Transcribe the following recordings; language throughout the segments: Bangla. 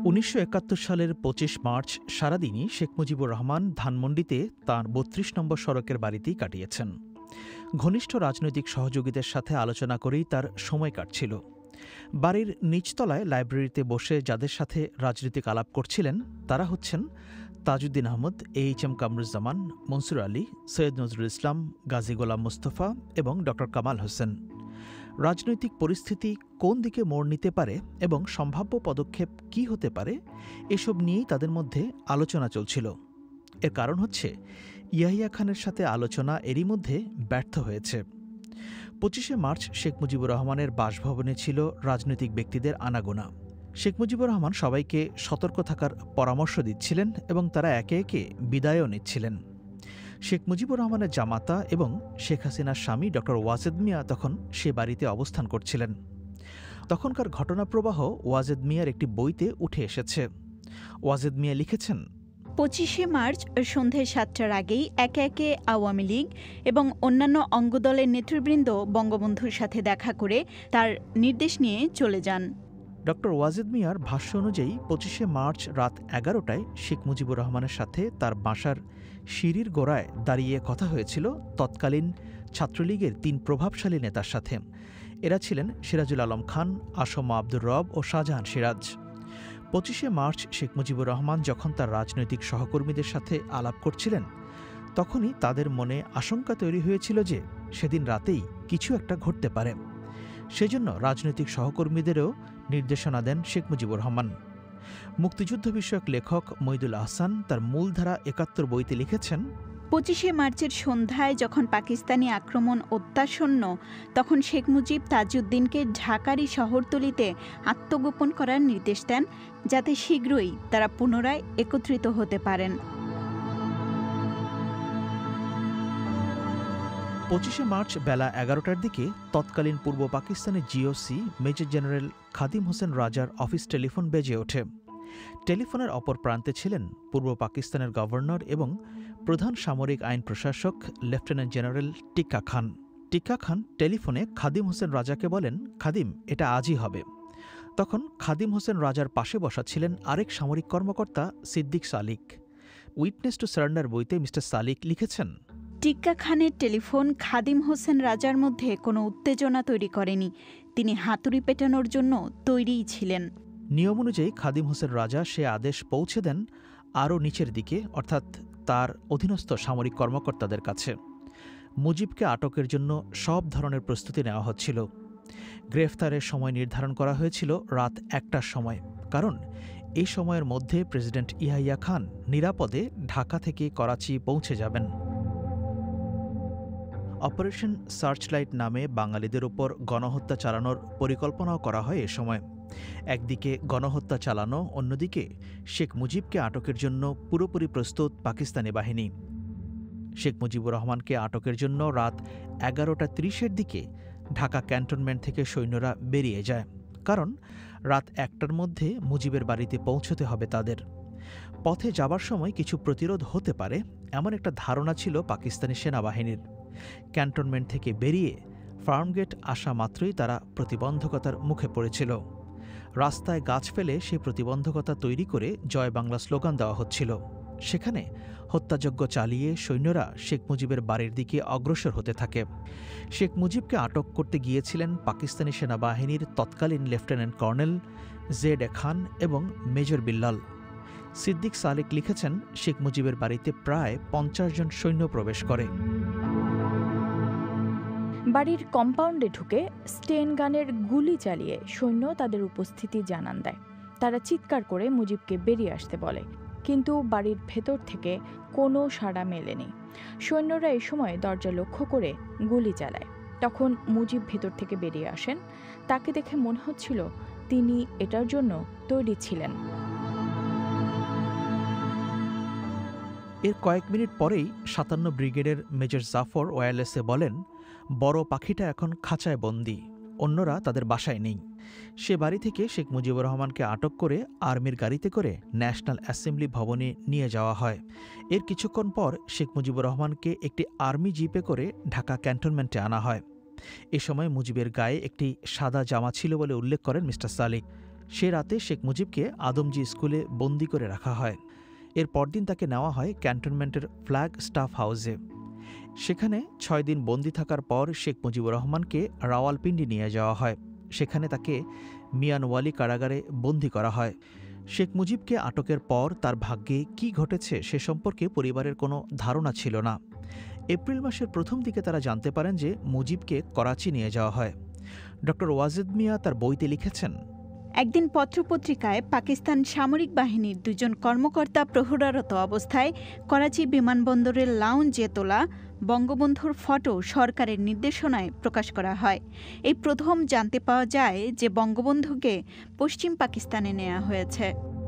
১৯৭১ সালের ২৫ মার্চ সারাদিনই শেখ মুজিবুর রহমান ধানমন্ডিতে তাঁর ৩২ নম্বর সড়কের বাড়িতেই কাটিয়েছেন। ঘনিষ্ঠ রাজনৈতিক সহযোগীদের সাথে আলোচনা করেই তার সময় কাটছিল। বাড়ির নিচতলায় লাইব্রেরিতে বসে যাদের সাথে রাজনৈতিক আলাপ করছিলেন তারা হচ্ছেন তাজউদ্দিন আহমদ, এইচ.এম. কামরুজ্জামান, মনসুর আলী, সৈয়দ নজরুল ইসলাম, গাজী গোলাম মোস্তফা এবং ড. কামাল হোসেন। রাজনৈতিক পরিস্থিতি কোন দিকে মোড় নিতে পারে এবং সম্ভাব্য পদক্ষেপ কী হতে পারে এসব নিয়েই তাদের মধ্যে আলোচনা চলছিল। এর কারণ হচ্ছে ইয়াহিয়া খানের সাথে আলোচনা এরই মধ্যে ব্যর্থ হয়েছে। ২৫শে মার্চ শেখ মুজিবুর রহমানের বাসভবনে ছিল রাজনৈতিক ব্যক্তিদের আনাগোনা। শেখ মুজিবুর রহমান সবাইকে সতর্ক থাকার পরামর্শ দিচ্ছিলেন এবং তারা একে একে বিদায়ও নিচ্ছিলেন। শেখ মুজিবুর রহমানের জামাতা এবং শেখ হাসিনার স্বামী ড. ওয়াজেদ মিয়া তখন সে বাড়িতে অবস্থান করছিলেন। তখনকার ঘটনাপ্রবাহ ওয়াজেদ মিয়ার একটি বইতে উঠে এসেছে। ওয়াজেদ মিয়া লিখেছেন, ২৫শে মার্চ সন্ধে ৭টার আগেই একে একে আওয়ামী লীগ এবং অন্যান্য অঙ্গদলের নেতৃবৃন্দ বঙ্গবন্ধুর সাথে দেখা করে তার নির্দেশ নিয়ে চলে যান। ড. ওয়াজেদ মিয়ার ভাষ্য অনুযায়ী ২৫শে মার্চ রাত ১১টায় শেখ মুজিবুর রহমানের সাথে তার বাসার সিঁড়ির গোড়ায় দাঁড়িয়ে কথা হয়েছিল তৎকালীন ছাত্রলীগের ৩ প্রভাবশালী নেতার সাথে। এরা ছিলেন সিরাজুল আলম খান, আসম আব্দুর রব ও শাহজাহান সিরাজ। ২৫শে মার্চ শেখ মুজিবুর রহমান যখন তার রাজনৈতিক সহকর্মীদের সাথে আলাপ করছিলেন তখনই তাদের মনে আশঙ্কা তৈরি হয়েছিল যে সেদিন রাতেই কিছু একটা ঘটতে পারে। সেজন্য রাজনৈতিক সহকর্মীদেরও নির্দেশনা দেন শেখ মুজিবুর রহমান। মুক্তিযুদ্ধ বিষয়ক লেখক মইদুল আহসান তার মূলধারা ৭১ বইতে লিখেছেন, ২৫শে মার্চের সন্ধ্যায় যখন পাকিস্তানি আক্রমণ অত্যাসন্ন তখন শেখ মুজিব তাজউদ্দিনকে ঢাকারই শহরতলিতে আত্মগোপন করার নির্দেশ দেন যাতে শীঘ্রই তারা পুনরায় একত্রিত হতে পারেন। ২৫শে মার্চ বেলা ১১টার দিকে তৎকালীন পূর্ব পাকিস্তানের GOC major general Khadim Hussain রাজার অফিস টেলিফোন বেজে ওঠে। টেলিফোনের অপর প্রান্তে ছিলেন পূর্ব পাকিস্তানের গভর্নর এবং প্রধান সামরিক আইন প্রশাসক লেফটেন্যান্ট জেনারেল টিক্কা খান। টিক্কা খান টেলিফোনে খাদিম হোসেন রাজাকে বলেন, খাদিম, এটা আজই হবে। তখন খাদিম হোসেন রাজার পাশে বসা ছিলেন আরেক সামরিক কর্মকর্তা Siddiq Salik. Witness to surrender বইতে মিস্টার সালিক লিখেছেন, টিক্কা খানের টেলিফোন খাদিম হোসেন রাজার মধ্যে কোনো উত্তেজনা তৈরি করেনি। তিনি হাতুড়ি পেটানোর জন্য তৈরিই ছিলেন। নিয়ম অনুযায়ী খাদিম হোসেন রাজা সে আদেশ পৌঁছে দেন আরও নিচের দিকে, অর্থাৎ তার অধীনস্থ সামরিক কর্মকর্তাদের কাছে। মুজিবকে আটকের জন্য সব ধরনের প্রস্তুতি নেওয়া হচ্ছিল। গ্রেফতারের সময় নির্ধারণ করা হয়েছিল রাত ১টার সময়, কারণ এই সময়ের মধ্যে প্রেসিডেন্ট ইয়াহিয়া খান নিরাপদে ঢাকা থেকে করাচি পৌঁছে যাবেন। অপারেশন সার্চলাইট নামে বাঙালিদের ওপর গণহত্যা চালানোর পরিকল্পনাও করা হয় এ সময়। একদিকে গণহত্যা চালানো, অন্যদিকে শেখ মুজিবকে আটকের জন্য পুরোপুরি প্রস্তুত পাকিস্তানি বাহিনী। শেখ মুজিবুর রহমানকে আটকের জন্য রাত ১১টা ৩০-এর দিকে ঢাকা ক্যান্টনমেন্ট থেকে সৈন্যরা বেরিয়ে যায়, কারণ রাত ১টার মধ্যে মুজিবের বাড়িতে পৌঁছতে হবে তাদের। পথে যাবার সময় কিছু প্রতিরোধ হতে পারে এমন একটা ধারণা ছিল পাকিস্তানি সেনাবাহিনীর। ক্যান্টনমেন্ট থেকে বেরিয়ে ফার্মগেট আসা মাত্রই তারা প্রতিবন্ধকতার মুখে পড়েছিল। রাস্তায় গাছ ফেলে সেই প্রতিবন্ধকতা তৈরি করে জয় বাংলা স্লোগান দেওয়া হচ্ছিল। সেখানে হত্যাযজ্ঞ চালিয়ে সৈন্যরা শেখ মুজিবের বাড়ির দিকে অগ্রসর হতে থাকে। শেখ মুজিবকে আটক করতে গিয়েছিলেন পাকিস্তানি সেনাবাহিনীর তৎকালীন লেফটেন্যান্ট কর্নেল জেড খান এবং মেজর বিল্লাল। সিদ্দিক সালেক লিখেছেন, শেখ মুজিবের বাড়িতে প্রায় ৫০ জন সৈন্য প্রবেশ করে। বাড়ির কম্পাউন্ডে ঢুকে স্টেন গানের গুলি চালিয়ে সৈন্য তাদের উপস্থিতি জানান দেয়। তারা চিৎকার করে মুজিবকে বেরিয়ে আসতে বলে, কিন্তু বাড়ির ভেতর থেকে কোনো সাড়া মেলেনি। সৈন্যরা এই সময় দরজা লক্ষ্য করে গুলি চালায়। তখন মুজিব ভেতর থেকে বেরিয়ে আসেন। তাকে দেখে মনে হচ্ছিল তিনি এটার জন্য তৈরি ছিলেন। এর কয়েক মিনিট পরেই ৫৭ ব্রিগেডের মেজর জাফর ওয়্যারলেসে বলেন, বড় পাখিটা এখন খাঁচায় বন্দী, অন্যরা তাদের বাসায় নেই। সে বাড়ি থেকে শেখ মুজিবুর রহমানকে আটক করে আর্মির গাড়িতে করে ন্যাশনাল অ্যাসেম্বলি ভবনে নিয়ে যাওয়া হয়। এর কিছুক্ষণ পর শেখ মুজিবুর রহমানকে একটি আর্মি জিপে করে ঢাকা ক্যান্টনমেন্টে আনা হয়। এ সময় মুজিবের গায়ে একটি সাদা জামা ছিল বলে উল্লেখ করেন মিস্টার সালিক। সে রাতে শেখ মুজিবকে আদমজি স্কুলে বন্দি করে রাখা হয়। এর পরদিন তাকে নেওয়া হয় ক্যান্টনমেন্টের ফ্ল্যাগ স্টাফ হাউসে। সেখানে 6 দিন বন্দি থাকার পর শেখ মুজিবুর রহমানকে রাওয়ালপিন্ডি নিয়ে যাওয়া হয়। সেখানে তাকে মিয়ানওয়ালি কারাগারে বন্দি করা হয়। শেখ মুজিবকে আটকের পর তার ভাগ্যে কী ঘটেছে সে সম্পর্কে পরিবারের কোনো ধারণা ছিল না। এপ্রিল মাসের প্রথম দিকে তারা জানতে পারেন যে মুজিবকে করাচি নিয়ে যাওয়া হয়। ডক্টর ওয়াজেদ মিয়া তার বইতে লিখেছেন, একদিন পত্রপত্রিকায় পাকিস্তান সামরিক বাহিনীর 2 জন কর্মকর্তা প্রহরারত অবস্থায় করাচি বিমানবন্দরের লাউঞ্জে তোলা বঙ্গবন্ধুর ফটো সরকারের নির্দেশনায় প্রকাশ করা হয়। এই প্রথম জানতে পাওয়া যায় যে বঙ্গবন্ধুকে পশ্চিম পাকিস্তানে নেওয়া হয়েছে।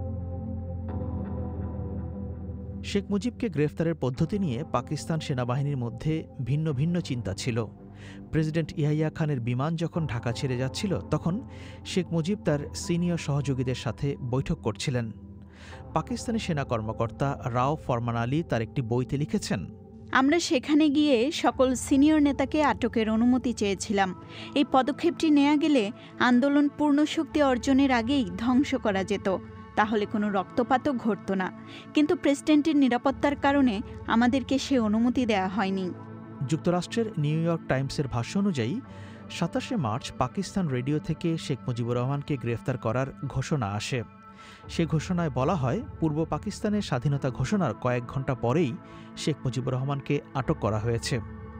শেখ মুজিবকে গ্রেফতারের পদ্ধতি নিয়ে পাকিস্তান সেনাবাহিনীর মধ্যে ভিন্ন ভিন্ন চিন্তা ছিল। প্রেসিডেন্ট ইয়াহিয়া খানের বিমান যখন ঢাকা ছেড়ে যাচ্ছিল, তখন শেখ মুজিব তার সিনিয়র সহযোগীদের সাথে বৈঠক করছিলেন। পাকিস্তানি সেনা কর্মকর্তা রাও ফরমান আলী তার একটি বইতে লিখেছেন, আমরা সেখানে গিয়ে সকল সিনিয়র নেতাকে আটকের অনুমতি চেয়েছিলাম। এই পদক্ষেপটি নেওয়া গেলে আন্দোলন পূর্ণ শক্তি অর্জনের আগেই ধ্বংস করা যেত, তাহলে কোনো রক্তপাতও ঘটত না। কিন্তু প্রেসিডেন্টের নিরাপত্তার কারণে আমাদেরকে সে অনুমতি দেওয়া হয়নি। যুক্তরাষ্ট্রের নিউ ইয়র্ক টাইমসের ভাষ্য অনুযায়ী 27শে মার্চ পাকিস্তান রেডিও থেকে শেখ মুজিবুর রহমানকে গ্রেফতার করার ঘোষণা আসে। সে ঘোষণায় বলা হয়, পূর্ব পাকিস্তানের স্বাধীনতা ঘোষণার কয়েক ঘণ্টা পরেই শেখ মুজিবুর রহমানকে আটক করা হয়েছে।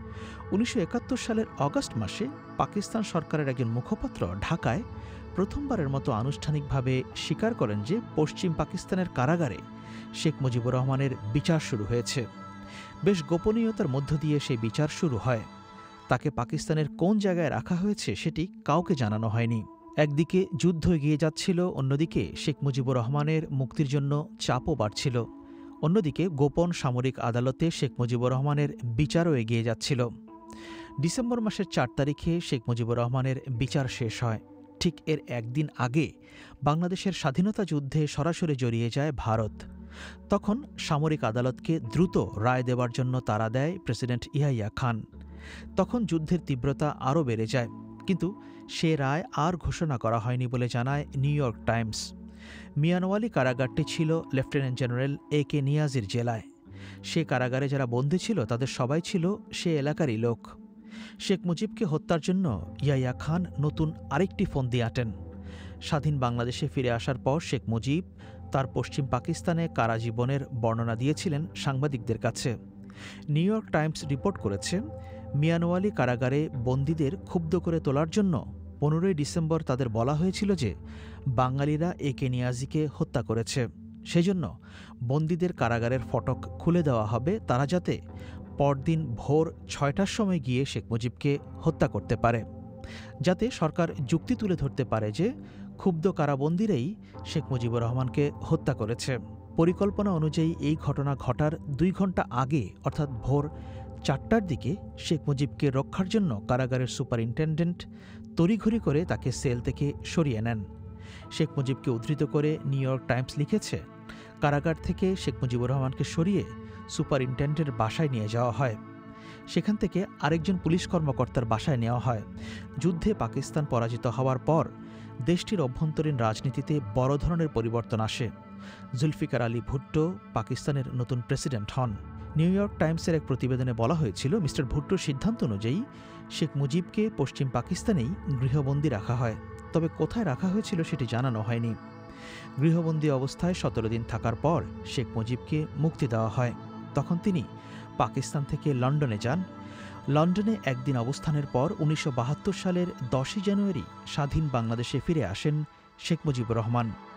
1971 সালের অগাস্ট মাসে পাকিস্তান সরকারের একজন মুখপাত্র ঢাকায় প্রথমবারের মতো আনুষ্ঠানিকভাবে স্বীকার করেন যে পশ্চিম পাকিস্তানের কারাগারে শেখ মুজিবুর রহমানের বিচার শুরু হয়েছে। বেশ গোপনীয়তার মধ্য দিয়ে সেই বিচার শুরু হয়। তাকে পাকিস্তানের কোন জায়গায় রাখা হয়েছে সেটি কাউকে জানানো হয়নি। একদিকে যুদ্ধ এগিয়ে যাচ্ছিল, অন্যদিকে শেখ মুজিবুর রহমানের মুক্তির জন্য চাপও বাড়ছিল। অন্যদিকে গোপন সামরিক আদালতে শেখ মুজিবুর রহমানের বিচারও এগিয়ে যাচ্ছিল। ডিসেম্বর মাসের 4 তারিখে শেখ মুজিবুর রহমানের বিচার শেষ হয়। ঠিক এর একদিন আগে বাংলাদেশের স্বাধীনতা যুদ্ধে সরাসরি জড়িয়ে যায় ভারত। তখন সামরিক আদালতকে দ্রুত রায় দেওয়ার জন্য তাড়া দেয় প্রেসিডেন্ট ইয়াহিয়া খান। তখন যুদ্ধের তীব্রতা আরও বেড়ে যায়, কিন্তু সে রায় আর ঘোষণা করা হয়নি বলে জানায় নিউ ইয়র্ক টাইমস। মিয়ানওয়ালি কারাগারটি ছিল লেফটেন্যান্ট জেনারেল AK নিয়াজির জেলায়। সে কারাগারে যারা বন্দী ছিল তাদের সবাই ছিল সে এলাকারই লোক। শেখ মুজিবকে হত্যার জন্য ইয়াহিয়া খান নতুন আরেকটি ফন্দি আঁটেন। স্বাধীন বাংলাদেশে ফিরে আসার পর শেখ মুজিব তার পশ্চিম পাকিস্তানে কারাজীবনের বর্ণনা দিয়েছিলেন সাংবাদিকদের কাছে। নিউ ইয়র্ক টাইমস রিপোর্ট করেছে, মিয়ানওয়ালি কারাগারে বন্দীদের ক্ষুব্ধ করে তোলার জন্য 15 ডিসেম্বর তাদের বলা হয়েছিল যে বাঙালিরা AK নিয়াজিকে হত্যা করেছে। সেজন্য বন্দীদের কারাগারের ফটক খুলে দেওয়া হবে, তারা যাতে পরদিন ভোর 6টার সময় গিয়ে শেখ মুজিবকে হত্যা করতে পারে, যাতে সরকার যুক্তি তুলে ধরতে পারে যে ক্ষুব্ধ কারাবন্দীরাই শেখ মুজিবুর রহমানকে হত্যা করেছে। পরিকল্পনা অনুযায়ী এই ঘটনা ঘটার 2 ঘণ্টা আগে অর্থাৎ ভোর 4টার দিকে শেখ মুজিবকে রক্ষার জন্য কারাগারের সুপারিনটেনডেন্ট তড়িঘড়ি করে তাকে সেল থেকে সরিয়ে নেন। শেখ মুজিবকে উদ্ধৃত করে নিউ ইয়র্ক টাইমস লিখেছে, কারাগার থেকে শেখ মুজিবুর রহমানকে সরিয়ে সুপারিনটেন্ডেন্টের বাসায় নিয়ে যাওয়া হয়। সেখান থেকে আরেকজন পুলিশ কর্মকর্তার বাসায় নেওয়া হয়। যুদ্ধে পাকিস্তান পরাজিত হওয়ার পর দেশটির অভ্যন্তরীণ রাজনীতিতে বড় ধরনের পরিবর্তন আসে। জুলফিকার আলী ভুট্টো পাকিস্তানের নতুন প্রেসিডেন্ট হন। নিউ ইয়র্ক টাইমসের এক প্রতিবেদনে বলা হয়েছিল, মিস্টার ভুট্টোর সিদ্ধান্ত অনুযায়ী শেখ মুজিবকে পশ্চিম পাকিস্তানেই গৃহবন্দী রাখা হয়, তবে কোথায় রাখা হয়েছিল সেটি জানানো হয়নি। গৃহবন্দী অবস্থায় 17 দিন থাকার পর শেখ মুজিবকে মুক্তি দেওয়া হয়। তখন তিনি পাকিস্তান থেকে লন্ডনে যান। লন্ডনে একদিন অবস্থানের পর 1972 সালের 10ই জানুয়ারি স্বাধীন বাংলাদেশে ফিরে আসেন শেখ মুজিবুর রহমান।